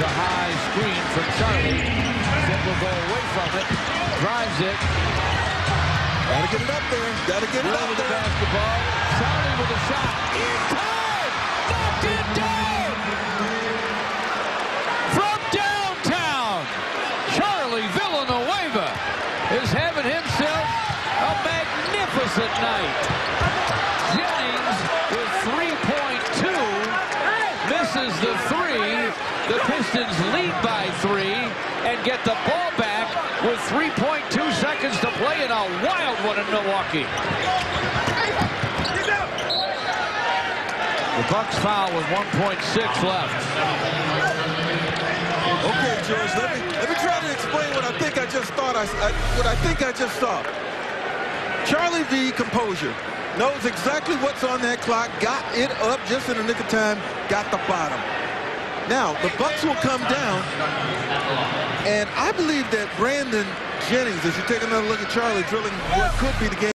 a high screen from Charlie. Then will go away from it. Drives it. Gotta get it up there. Gotta get it up With there. the basketball. Charlie with a shot. In time! Knocked it down! From downtown, Charlie Villanueva is having himself a magnificent night. Jennings with 3.2 misses the three. The Pistons lead by 3 and get the ball back with 3.2 seconds to play in a wild one in Milwaukee. The Bucks foul with 1.6 left. Okay, George, let me try to explain what I think I just thought. What I think I just saw. Charlie V. Composure knows exactly what's on that clock. Got it up just in the nick of time. Got the bottom. Now the Bucks will come down, and I believe that Brandon Jennings, as you take another look at Charlie drilling what could be the game.